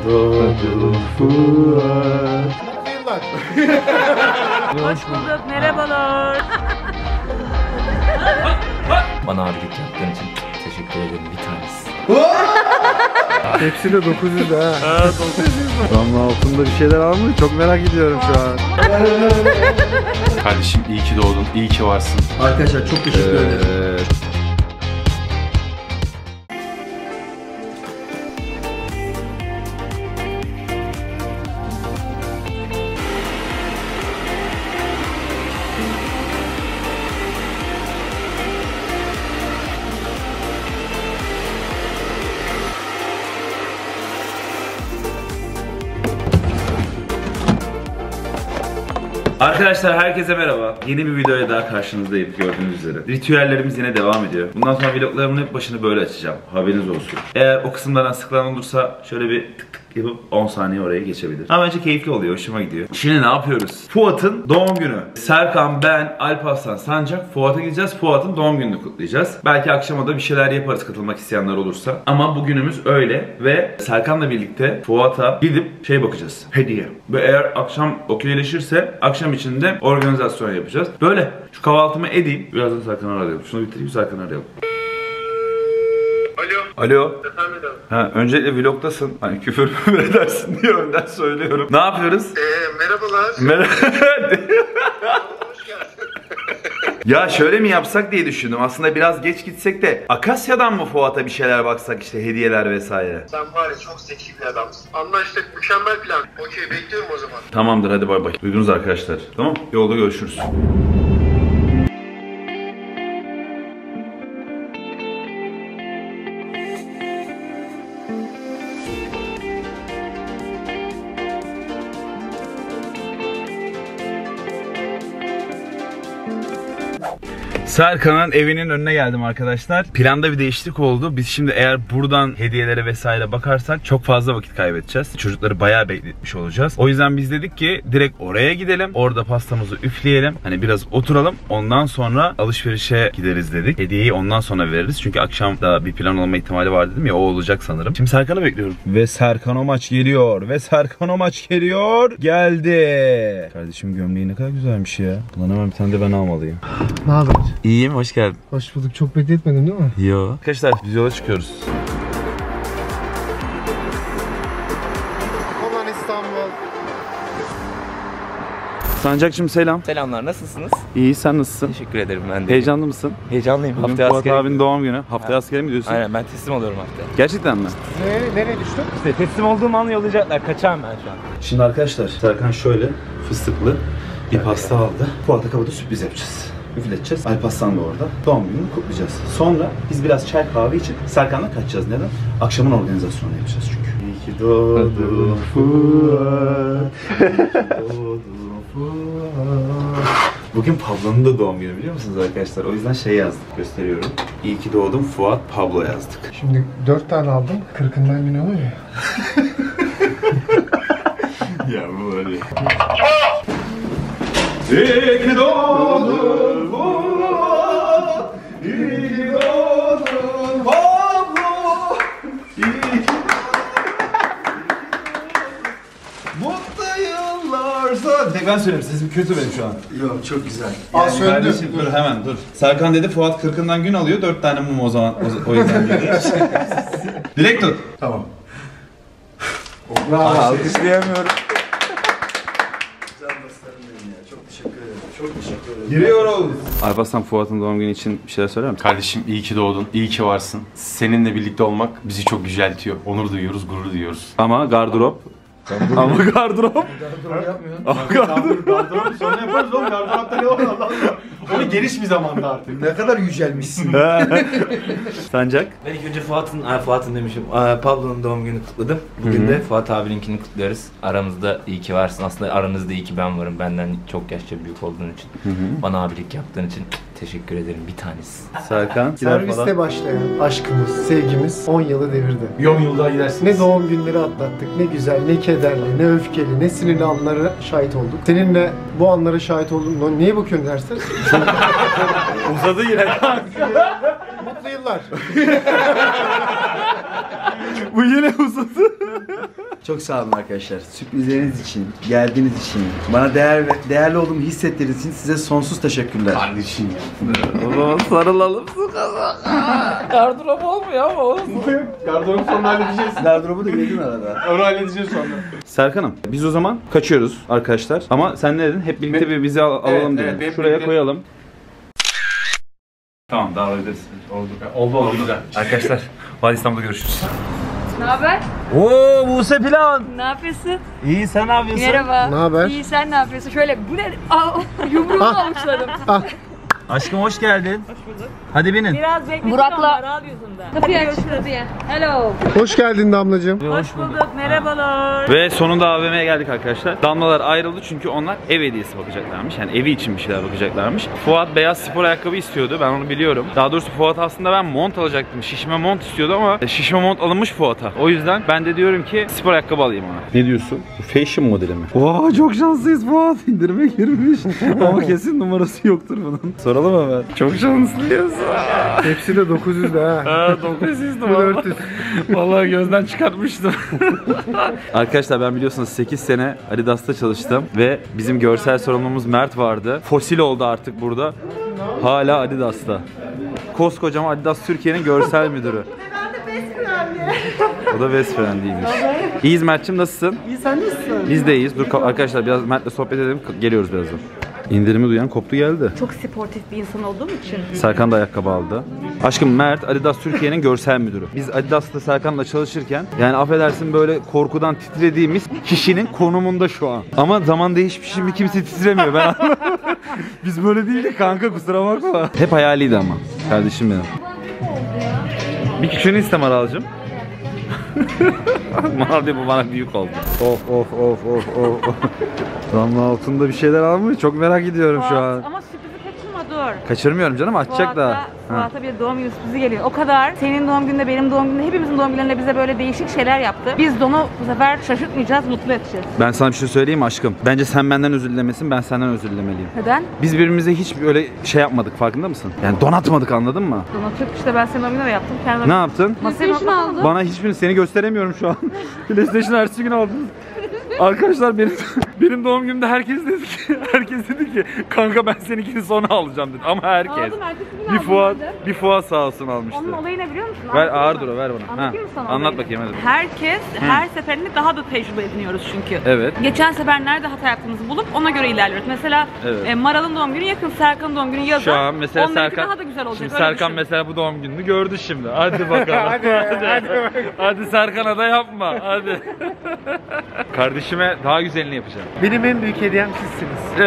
doğdun Fuat. Hoş bulduk, merhabalar. Bana abilik yaptığın için teşekkür ederim, bir tanesi. Hepsi de 900 ha. Evet, 900. Damla altında bir şeyler almış. Çok merak ediyorum şu an. Kardeşim iyi ki doğdun, iyi ki varsın. Arkadaşlar çok teşekkür ederim. Arkadaşlar herkese merhaba. Yeni bir videoya daha karşınızdayım gördüğünüz üzere. Ritüellerimiz yine devam ediyor. Bundan sonra vloglarımın hep başını böyle açacağım. Haberiniz olsun. Eğer o kısımlardan sıkılan olursa şöyle bir tık tık yapıp 10 saniye oraya geçebilir. Ama bence keyifli oluyor, hoşuma gidiyor. Şimdi ne yapıyoruz? Fuat'ın doğum günü. Serkan, ben, Alparslan, Sancak Fuat'a gideceğiz. Fuat'ın doğum gününü kutlayacağız. Belki akşama da bir şeyler yaparız katılmak isteyenler olursa. Ama bugünümüz öyle ve Serkan'la birlikte Fuat'a gidip bakacağız. Hediye. Ve eğer akşam okeyleşirse akşam içinde organizasyon yapacağız. Böyle. Şu kahvaltımı edeyim. Birazdan Serkan'ı arayalım. Şunu bitireyim, Serkan'ı arayalım. Alo. Efendim? Ha, öncelikle vlogdasın. Hani küfür edersin diye önden söylüyorum. Ne yapıyoruz? Merhabalar. Hoş geldin. Ya şöyle mi yapsak diye düşündüm. Aslında biraz geç gitsek de Akasya'dan mı Fuat'a bir şeyler baksak, işte hediyeler vesaire. Sen var ya çok zeki bir adamsın. Anlaştık, mükemmel plan. Okey, bekliyorum o zaman. Tamamdır, hadi bay bay. Duydunuz arkadaşlar. Tamam, yolda görüşürüz. Serkan'ın evinin önüne geldim arkadaşlar. Planda bir değişiklik oldu. Biz şimdi eğer buradan hediyelere vesaire bakarsak çok fazla vakit kaybedeceğiz. Çocukları bayağı bekletmiş olacağız. O yüzden biz dedik ki direkt oraya gidelim. Orada pastamızı üfleyelim. Hani biraz oturalım. Ondan sonra alışverişe gideriz dedik. Hediyeyi ondan sonra veririz. Çünkü akşam da bir plan olma ihtimali var dedim ya. O olacak sanırım. Şimdi Serkan'ı bekliyorum. Ve Serkan o maç geliyor. Ve Serkan o maç geliyor. Geldi. Kardeşim gömleği ne kadar güzelmiş ya. Ulan hemen bir tane de ben almalıyım. Ne haber? İyiyim, hoş geldin. Hoş bulduk. Çok bekletmedim değil mi? Yo. Arkadaşlar biz yola çıkıyoruz. Aman İstanbul. Sancakçım selam. Selamlar, nasılsınız? İyi, sen nasılsın? Teşekkür ederim, ben de. Heyecanlı mısın? Heyecanlıyım. Bugün Haftaya Fuat askere abinin doğum günü. Haftaya askere mi gidiyorsun? Aynen, ben teslim oluyorum haftaya. Gerçekten mi? Nereye düştün? İşte teslim olduğum an yollayacaklar. Kaçağım ben şu an. Şimdi arkadaşlar Serkan şöyle fıstıklı bir pasta aldı. Fuat'a kapıda sürpriz yapacağız. Üfleteceğiz. Alparslan da orada. Doğum gününü kutlayacağız. Sonra biz biraz çay kahve içip Serkan'la kaçacağız. Neden? Akşamın organizasyonunu yapacağız çünkü. İyi ki doğdun Fuat. İyi ki doğdun Fuat. Bugün Pablo'nun da doğum günü, biliyor musunuz arkadaşlar? O yüzden yazdık. Gösteriyorum. İyi ki doğdun Fuat, Pablo yazdık. Şimdi 4 tane aldım. 40'ından gün oluyor ya. Ya bu var ya. İyi ki doğdun Fuat, iyi ki doğdun Pablo, iyi ki mutlu yıllar sonra. Bir tek ben söyleyeyim, sesim kötü benim şu an. Yok, çok güzel. Yani kardeşim, dur hemen dur. Serkan dedi Fuat 40'ından gün alıyor, 4 tane mum o zaman, o yüzden dedi. Direkt tut. Tamam. Alkışlayamıyorum. Çok teşekkür ederim. Giriyoruz. Alparslan, Fuat'ın doğum günü için bir şeyler söyler misin? Kardeşim iyi ki doğdun, iyi ki varsın. Seninle birlikte olmak bizi çok yüceltiyor. Onur duyuyoruz, gurur duyuyoruz. Ama gardırop. Ama gardırop. Gardırop sonra yaparız oğlum. Gardıropta ne var Allah Allah. Onu geniş bir zamanda artık. Ne kadar yücelmişsin. Sancak. Ben ilk önce Fuat'ın demişim. Pablo'nun doğum gününü kutladım. Bugün de Fuat abininkini kutluyoruz. Aramızda iyi ki varsın. Aslında aranızda iyi ki ben varım. Benden çok yaşça büyük olduğun için. Bana abilik yaptığın için teşekkür ederim, bir tanesi. Serkan. Serviste başlayan aşkımız, sevgimiz 10 yılı devirdi. Yolda gidersiniz. Ne doğum günleri atlattık, ne güzel, ne kederli, ne öfkeli, ne sinirli anlara şahit olduk. Seninle bu anlara şahit oldum. Niye bakıyorsun dersen? Uzadı yine. Mutlu yıllar. Bu yine uzadı. Çok sağ olun arkadaşlar. Sürprizleriniz için, geldiğiniz için, bana değerli olduğumu hissettiğiniz için size sonsuz teşekkürler. Kardeşim ya. O zaman sarılalım sıkalım. Gardırop olmuyor ama olsun. Gardırobu sonra halledeceğiz. Gardırobu da yedin arada. Onu halledeceğiz sonra. Serkan'ım biz o zaman kaçıyoruz arkadaşlar. Ama sen ne dedin? Hep birlikte bir bizi alalım dedin. hep Şuraya birlikte. koyalım. Tamam dağılabiliriz. Oldu. Arkadaşlar Vadi İstanbul'da görüşürüz. Ne haber? Oo Buse Plan. Ne yapıyorsun? İyi sen ne yapıyorsun? Merhaba. Ne haber? İyi sen ne yapıyorsun? Şöyle bu ne? Aa, yumruğumu avuçladım. Aşkım hoş geldin. Hoş bulduk. Hadi binin. Biraz bekledim Burak'la- radyosunda. Kapıyı aç kapıyı. Hello. Hoş geldin damlacığım. Hoş bulduk. Merhabalar. Ve sonunda AVM'ye geldik arkadaşlar. Damlalar ayrıldı çünkü onlar ev hediyesi bakacaklarmış. Yani evi için bir şeyler bakacaklarmış. Fuat beyaz spor ayakkabı istiyordu. Ben onu biliyorum. Daha doğrusu Fuat aslında ben mont alacaktım. Şişme mont istiyordu ama şişme mont alınmış Fuat'a. O yüzden ben de diyorum ki spor ayakkabı alayım ona. Ne diyorsun? Bu fashion modeli mi? Oha çok şanslıyız Fuat. İndirime girmiş. Ama kesin numarası yoktur bunun. Soralım hemen. Çok şanslıyız. Hepsi de 900 de ha. 900'dü valla. Vallahi gözden çıkartmıştım. Arkadaşlar ben biliyorsunuz 8 sene Adidas'ta çalıştım ve bizim görsel sorumlumuz Mert vardı. Fosil oldu artık burada. Hala Adidas'ta. Koskocaman Adidas Türkiye'nin görsel müdürü. O da best friend'iymiş. İyiyiz Mert'cim nasılsın? İyi sen nasılsın? Biz de iyiyiz. Dur arkadaşlar biraz Mert'le sohbet edelim. Geliyoruz birazdan. İndirimi duyan koptu geldi. Çok sportif bir insan olduğum için. Serkan da ayakkabı aldı. Aşkım Mert Adidas Türkiye'nin görsel müdürü. Biz Adidas'ta Serkan'la çalışırken yani affedersin böyle korkudan titrediğimiz kişinin konumunda şu an. Ama zaman değişmiş şimdi kimse titremiyor ben anlamadım. Biz böyle değildik kanka kusura bakma. Hep hayaliydi ama kardeşim benim. Bir küçüğünü istem Aralcığım. Mavi bu bana büyük oldu. Of. Damla altında bir şeyler almış. Çok merak ediyorum şu an. Ama sürprizi kaçırma dur. Kaçırmıyorum canım açacak da. Fuat'a bir doğum günü sürprizi geliyor. O kadar senin doğum gününde, benim doğum gününde, hepimizin doğum günlerinde bize böyle değişik şeyler yaptı. Biz de onu bu sefer şaşırtmayacağız, mutlu edeceğiz. Ben sana bir şey söyleyeyim mi aşkım? Bence sen benden özür dilemesin, ben senden özür dilemeliyim. Neden? Biz birbirimize hiç böyle şey yapmadık, farkında mısın? Yani donatmadık, anladın mı? Donatıp işte ben senin doğum gününde de yaptım. Kendim Ne yaptın? Masaya aldım. Bana hiçbirini seni gösteremiyorum şu an. PlayStation ertesi gün aldım. Arkadaşlar benim doğum günümde herkes dedi ki kanka ben seninkini sonra alacağım dedi. Ama herkes. Aldım, ertesi gün aldım ben de. Bir Fuat sağ olsun almıştı. Onun olayı ne biliyor musun? Ver Anlatayım ağır mı? dur ver bana. Anlatayım mı sana Anlat olayı? bakayım hadi. Herkes her seferinde daha da tecrübe ediniyoruz çünkü. Evet. Geçen sefer nerede hata yaptığımızı bulup ona göre ilerliyoruz. Mesela Evet. Maral'ın doğum günü yakın, Serkan'ın doğum günü yazın. Şu an mesela Onlarınki Serkan daha da güzel olacak. Şimdi öyle Serkan düşün. mesela bu doğum gününü gördü şimdi. Hadi bakalım. hadi Serkan'a da yapma. Hadi. Kardeşime daha güzelini yapacağım. Benim en büyük hediyem sizsiniz.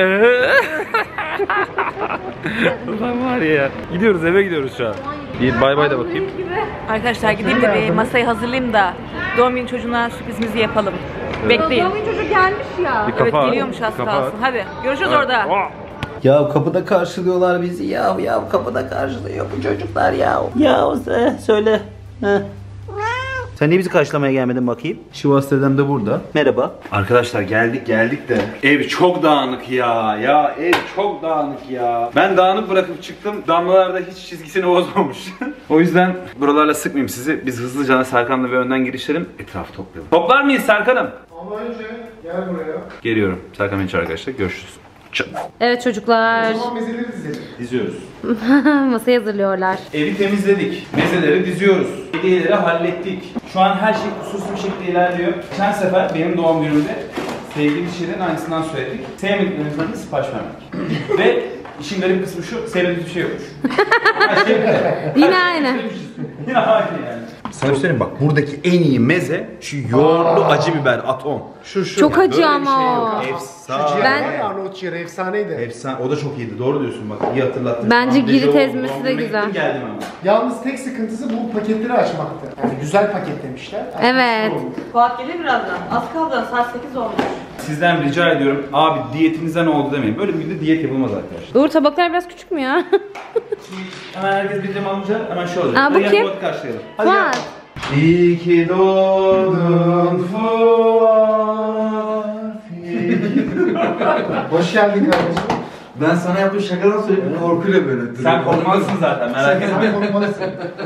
Ulan var ya. Gidiyoruz eve gidiyoruz şu an. Bir bay bay da bakayım. Arkadaşlar gideyim de bir masayı hazırlayayım da doğum günü çocuğuna sürprizimizi yapalım. Bekleyin. Doğum günü çocuk gelmiş ya. Bir Evet kafa geliyormuş az kafa kalsın. Hadi görüşürüz orada. Ya kapıda karşılıyorlar bizi ya kapıda karşılıyor bu çocuklar ya. Ya söyle. Sen niye bizi karşılamaya gelmedin bakayım? Şivas dedem de burada. Merhaba. Arkadaşlar geldik de ev çok dağınık ya. Ya ev çok dağınık ya. Ben dağınık bırakıp çıktım. Damlalar da hiç çizgisini bozmamış. O yüzden buralarla sıkmayayım sizi. Biz hızlıca Serkan'la bir önden girişelim. Etrafı toplayalım. Toplar mıyız Serkan'ım? Ama önce gel buraya. Geliyorum. Serkan beni çağır arkadaşlar. Görüşürüz. Evet çocuklar. O zaman mezeleri dizelim. Diziyoruz. Masayı hazırlıyorlar. Evi temizledik. Mezeleri diziyoruz. Hediyeleri hallettik. Şu an her şey kusursuz bir şekilde ilerliyor. Geçen sefer benim doğum günümde sevdiğimiz şeylerin aynısından söyledik. Sevmediklerimizden de sipariş vermek. Ve işin garip kısmı şu, sevmediğimiz bir şey yokmuş. Her şey Yine aynı. Yine aynı yani. Sana söyleyeyim bak, buradaki en iyi meze şu yoğurtlu acı biber atom. Şu. Çok acı Böyle bir ama şey o. yok. Ciğer Ben- var ya, Arnavut ciğeri efsaneydi. Efsane, o da çok iyiydi. Doğru diyorsun bak, iyi hatırlattın. Bence Şu an girit dejavu oldu. ezmesi Doğum de günüme güzel. gittim, geldim ama. Yalnız tek sıkıntısı bu paketleri açmaktı. Yani güzel paketlemişler. Evet. Fuat gelir birazdan. Az kaldı. Saat 8 olmuş. Sizden rica ediyorum, abi diyetinize ne oldu demeyin. Böyle bir günde diyet yapılmaz arkadaşlar. Uğur tabaklar biraz küçük mü ya? Hemen herkes bir dilim alınca hemen şey olacak. Aa, bu Hadi gel kim? Fuat'ı karşılayalım. Fuat. İyi ki doğdun Fuat. Hoş geldin kardeşim. Ben sana yaptığım şakadan sürekli korkuyla böyle. Sen korkmazsın zaten merak etme. Sen korkmazsın.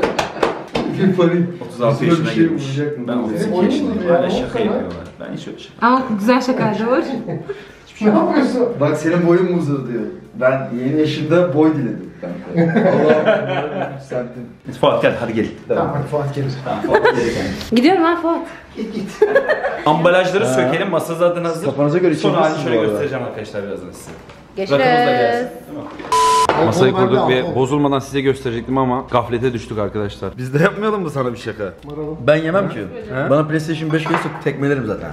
Bir panik. 36 Bizim yaşına bir şey girmiş. vuracak mı? Ben 32 Oyun yaşındayım. mu ya? Hala On şaka sene. yapıyorlar. Ben hiç öyle şaka. Ama güzel şakaydı Uğur. Ne yapıyorsun? Bak senin boyun mu uzadı diyor. Ben yeni yaşında boy diledim. Allah'ım yükselttim. Fuat gel hadi gelin. Tamam hadi Fuat gelir. Gidiyorum lan Fuat. Ambalajları sökelim. Masa zaten hazır. Kafanıza göre Son halini içebilirsiniz şöyle bu arada. göstereceğim arkadaşlar birazdan size. Rakımız da Görüşürüz. gelsin. Masayı Onu ben de kurduk ve aldım. bozulmadan size gösterecektim ama gaflete düştük arkadaşlar. Biz de yapmayalım mı sana bir şaka? Ben yemem ki. Bana PlayStation 5 gelirse tekmelerim zaten.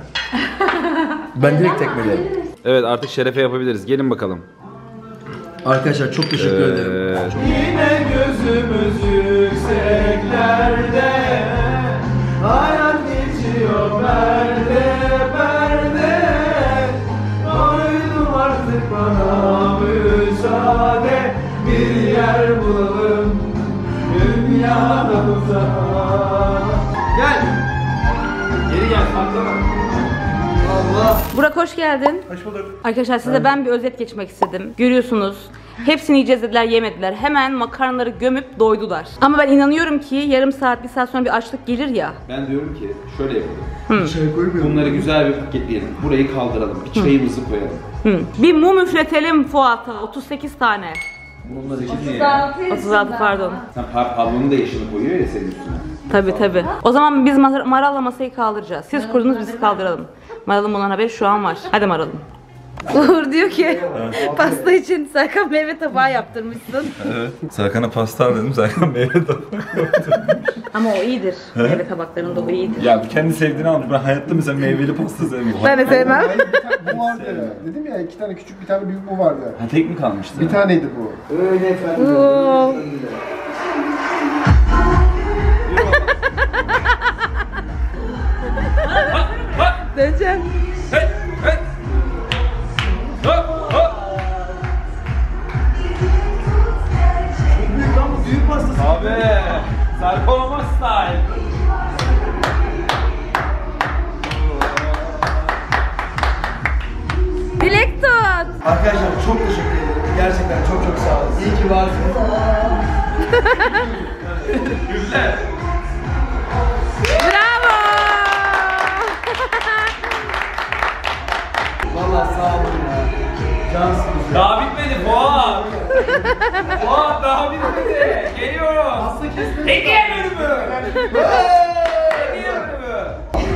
Ben direkt tekmelerim. Evet artık şerefe yapabiliriz. Gelin bakalım. Arkadaşlar çok teşekkür ederim. Yine gözümüz yükseklerde, hayat geçiyor perde perde. Doydum artık bana müsaade, bir yer bulalım dünyamıza. Gel. Geri gel, patlama. Allah. Burak hoş geldin. Hoş bulduk. Arkadaşlar size ben bir özet geçmek istedim. Görüyorsunuz. Hepsini yiyeceğiz dediler, yemediler. Hemen makarnaları gömüp doydular. Ama ben inanıyorum ki yarım saat, bir saat sonra bir açlık gelir ya. Ben diyorum ki şöyle yapalım. Bunları güzel bir paketleyelim. Burayı kaldıralım. Bir çayımızı koyalım. Bir mum üfletelim Fuat'a. 38 tane. Bunlar için niye? 36 pardon. Sen Pablo'nun da yaşını koyuyor ya senin üstüne. Tabi. O zaman biz Maral'la masayı kaldıracağız. Siz kurdunuz, biz kaldıralım. Maral'ın bundan haberi şu an var. Hadi Maral'ım. Uğur diyor ki pasta için Serkan meyve tabağı yaptırmışsın. Evet. Serkan'a pasta al dedim. Serkan meyve tabağı. Ama o iyidir. Meyve tabaklarında o iyidir. Ya kendi sevdiğini almış. Ben hayatta mesela meyveli pasta sevmiyorum. Ben de sevmem. Hayır, bir tane bu vardı ya. Dedim ya 2 tane küçük bir tane büyük bu vardı. Ha tek mi kalmıştı? Bir taneydi bu. Öyle efendim. Oo. Döneceğim. Hey! Hey! Hop! Hop! Büyük lan bu, büyük pastası. Abi! Sarkolama style! Dilek tut. Arkadaşlar çok teşekkür ederim. Gerçekten çok çok sağ olun. İyi ki varsınız. Güzel! Bravo. Vallahi sağ olun ya. Cansınız ya. Daha bitmedi Fuat! Fuat daha bitmedi! Geliyoruz! Hediye bölümü! Hediye bölümü!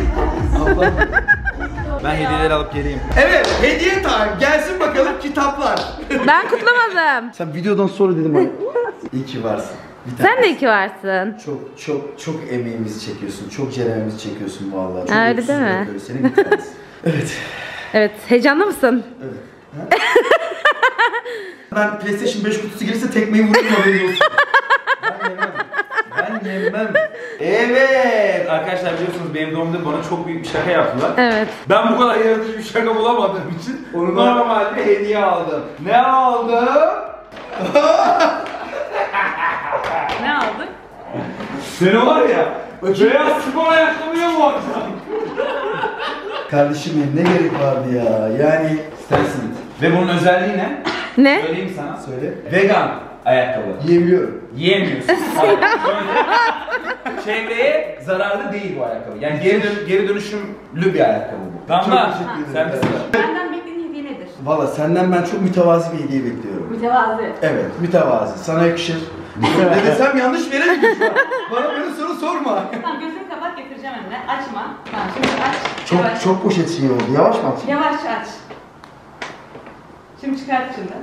Ben hediyeleri alıp geleyim. Evet, hediye time. Gelsin bakalım kitaplar. Ben kutlamadım. Sen videodan sonra dedim hani. İyi ki varsın. Bir Sen de iyi ki varsın. Çok emeğimizi çekiyorsun. Çok cerememizi çekiyorsun vallahi. Çok Öyle mutsuz değil mi? bırakıyoruz seni, bir tanesi. Evet. Evet, heyecanlı mısın? Ben PlayStation 5 kutusu gelirse tekmeyi vururum, haberiniz olsun. Ben yemem. Evet! Arkadaşlar biliyorsunuz benim doğum günümde bana çok büyük bir şaka yaptılar. Evet. Ben bu kadar yaratıcı bir şaka bulamadığım için onu normalde hediye aldım. Ne aldım? Ne aldın? Seni var ya, beyaz spor ayakkabıya mı baksan? Kardeşim benim ne gerek vardı ya? Yani Sensin. Ve bunun özelliği ne? Ne? Söyleyeyim sana. söyle. Vegan ayakkabı. Yiyebiliyorum. Yiyemiyorsun. Hayır, şöyle. Çevreye zararlı değil bu ayakkabı. Yani geri dönüşümlü bir ayakkabı bu. Damla, Çok teşekkür sen ederim. de sıra. Benden beklediğin hediye nedir? Valla senden ben çok mütevazi bir hediye bekliyorum. Mütevazi. Evet, mütevazi. Sana yakışır. Ne desem yanlış verelim şu an. Bana böyle soru sorma. Tamam, gözünü kapat, getireceğim önüne. Açma. Tamam, şimdi aç. Yavaş. Çok poşet şey oldu. Yavaş mı atayım? Yavaş aç. Şimdi çıkart içinden.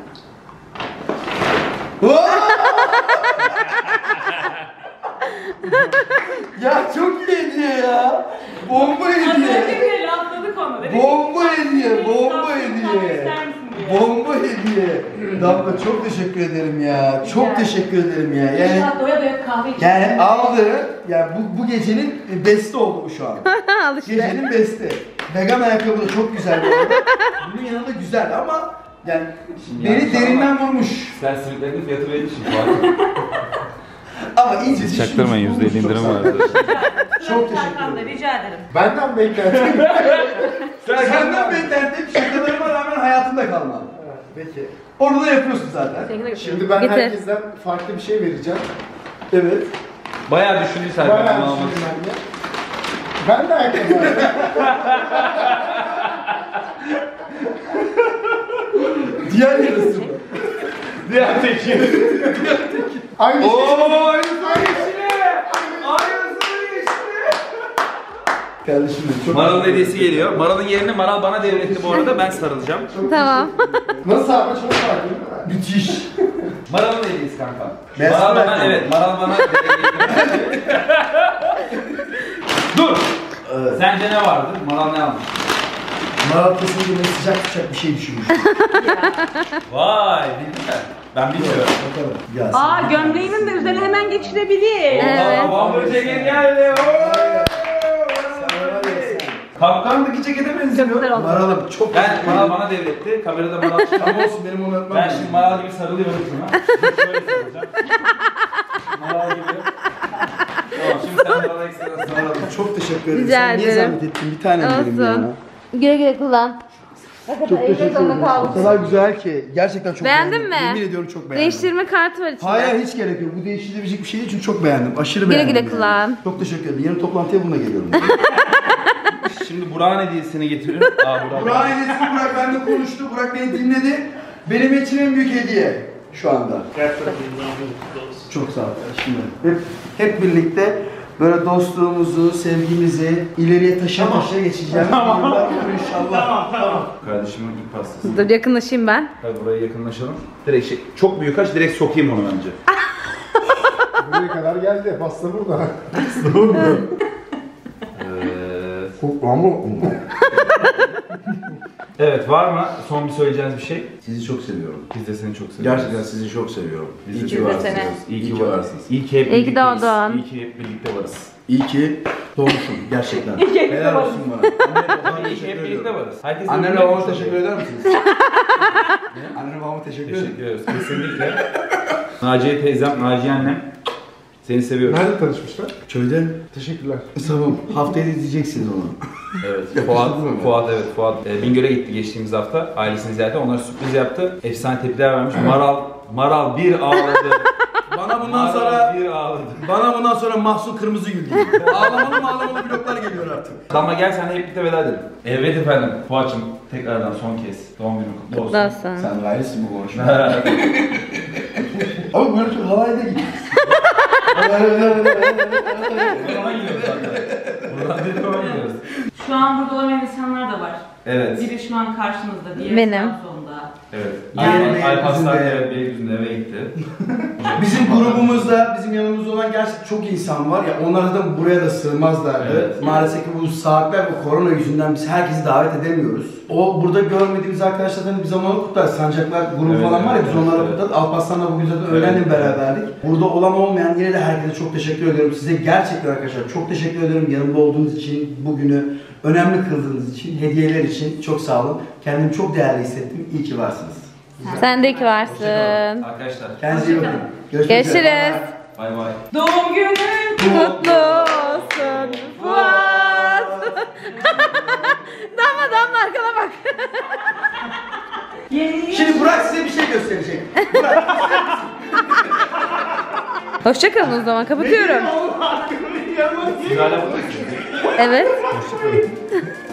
Ya çok iyi hediye ya. Bomba hediye. Şimdi lafladık onu. Dedik ki, Bomba hediye. Bomba "Sen hediye. ister misin?" diye. Bomba hediye. Damla çok teşekkür ederim ya. Çok teşekkür ederim ya. Yani İnşallah doya doya kahve içelim. yani aldı. Yani bu gecenin beste oldu bu şu an. Al işte. Gecenin beste. Vegan ayakkabı da çok güzel bu arada. Bunun yanında güzel ama yani beni derinden vurmuş. Sen simitlerin fiyatı belli şimdi. Ama ince düşünmüş. Çaktırmayın, bulmuş, %50 çok indirim sağ ol. vardı. Çok teşekkür Serkan da ederim. rica ederim. Benden beklentim. Senden beklentim şakalarıma rağmen hayatımda kalmam. Peki. Onu da yapıyorsun zaten. Şimdi ben Getir. herkesten farklı bir şey vereceğim. Evet. Bayağı düşündü Serkan. Bayağı bunu almak düşündüm için. ben de. Ben de ayakkabı aldım. Diğer yarısı mı? Diğer teki. Aynı şey. Ooo aynısını geçti. Aynısını geçti. Kardeşim benim çok... Maral'ın hediyesi geliyor. Maral'ın yerini Maral bana devretti bu arada. Ben sarılacağım. Tamam. Nasıl abi? Çok farklı değil mi? Müthiş. Maral'ın hediyesi kanka. Ben Maral sana- bana evet. Maral bana devretti. Dur. Sence ne vardı? Maral ne almış? Maral kesinlikle sıcak sıcak bir şey düşünmüş. Vay bildiler. Ben bilmiyorum. Bakalım. Ya Aa gömleğinin de üzerine hemen geçirebilir. Evet. Vallahi ceket geldi. Kapkandaki cekete benziyor. Güzel oldu. Maral'ım çok Maral bana devretti. Kamerada Maral çıktı. Ama olsun benim onu öpmem. Ben şimdi Maral gibi sarılıyorum sana. Şöyle sarılacağım. Maral gibi. Tamam şimdi sen Maral'a ekstra sarıl. Çok teşekkür ederim. Rica Sen niye ederim. zahmet ettin? Bir tanem benim ya. Olsun. Güle güle kullan. Çok teşekkür ederim. O kadar güzel ki. Gerçekten çok Beğendin beğendim. mi? Yemin ediyorum çok beğendim. Değiştirme kartı var içinde. Hayır hiç gerek yok. Bu değiştirilebilecek bir şey değil çünkü çok beğendim. Aşırı Güle beğendim. güle yani. kullan. Çok teşekkür ederim. Yarın toplantıya bununla geliyorum. Şimdi Burak'ın hediyesini getiriyorum. Burak'ın hediyesini Burak bende konuştu. Burak beni dinledi. Benim için en büyük hediye şu anda. Çok sağ ol. Şimdi hep birlikte böyle dostluğumuzu, sevgimizi ileriye taşıya geçeceğim. Yıllar boyu inşallah. Tamam. Kardeşimin ilk pastası. Dur yakınlaşayım ben. Hadi buraya yakınlaşalım. Direkt çok büyük aç, direkt sokayım onu bence. Buraya kadar geldi. Pasta burada. Ama Evet, var mı son bir söyleyeceğiniz bir şey? Sizi çok seviyorum. Biz de seni çok seviyoruz. Gerçekten sizi çok seviyorum. Biz İyi de ki seni varsınız. seviyoruz. İyi İyi ki ki varsınız. varsınız. İyi ki hep İyi ki birlikteyiz. doğdun. İyi ki hep birlikte varız. İyi ki doğmuşum gerçekten. Helal olsun bana. Anne babama İyi ki hep teşekkür birlikte ediyorum. varız. Herkes Annemle birbirine babama çok teşekkür seviyor. eder misiniz? Annemle babama teşekkür ederim. Teşekkür ederiz. Kesinlikle. Naciye teyzem, Naciye annem. Seni seviyoruz. nerede tanışmışlar? Köyde. Teşekkürler. Tamam. Haftaya da izleyeceksiniz onu. Evet. Fuat Bingöl'e gitti geçtiğimiz hafta. Ailesini ziyarete. Onlara sürpriz yaptı. Efsane tepkiler vermiş. Maral bir ağladı. Bana bundan Maral sonra bir ağladı. Mahsun Kırmızıgül diyeyim. Ağlamalı bloklar geliyor artık. Ama gel sen de hep birlikte veda edelim. Evet efendim. Fuat'cığım tekrardan son kez doğum günün kutlu olsun. Kutlasın. Sen gayrisin bu konuşmaya. Ama böyle çok havaya da gidiyoruz. Buradan gidiyoruz zaten. Buradan direkt ona gidiyoruz. Şu an burada olamayan insanlar da var. Evet. Biri şu an karşınızda, diğeri Benim. Samsun'da. Evet. Yani Alparslan Beylikdüzü'nde. evet Beylikdüzü'nde eve gitti. Bizim grubumuzda, bizim yanımızda olan gerçekten çok insan var ya, onlar zaten buraya da sığmazlardı. Evet. Maalesef ki bu saatler ve korona yüzünden biz herkesi davet edemiyoruz. O burada görmediğimiz arkadaşlardan bir zaman kutlar. Sancaklar grubu Evet, falan var ya, biz evet, onlarla evet. kutladık. Alparslan'la bugün zaten öğlenle Evet. beraberdik. Burada olan olmayan yine de herkese çok teşekkür ediyorum. Size gerçekten arkadaşlar çok teşekkür ediyorum. Yanımda olduğunuz için, bugünü önemli kıldığınız için, hediyeler için çok sağ olun. Kendimi çok değerli hissettim. İyi ki varsınız. Sen de iyi ki varsın. Arkadaşlar Kendinize iyi bakın. Görüşürüz. bay bay. Doğum günün Kutlu olsun Fuat. Damla arkana bak. Şimdi Burak size bir şey gösterecek. Burak. Hoşçakalın o zaman kapatıyorum. Siz hala buradasınız. Evet.